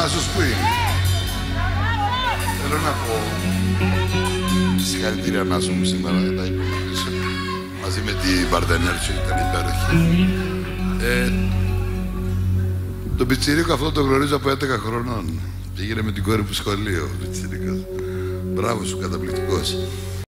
Νάσος που είναι. Θέλω να πω... Συγχαρητήρια Νάσο μου σήμερα, τα υπολογίσω. Μαζί με την Παρτενέρτσου ήταν υπέροχη. Τον πιτσιρίκο αυτό το γνωρίζω από 11 χρονών. Πήγαινε με την κόρη μου σχολείο, ο πιτσιρίκος. Μπράβο σου, καταπληκτικός.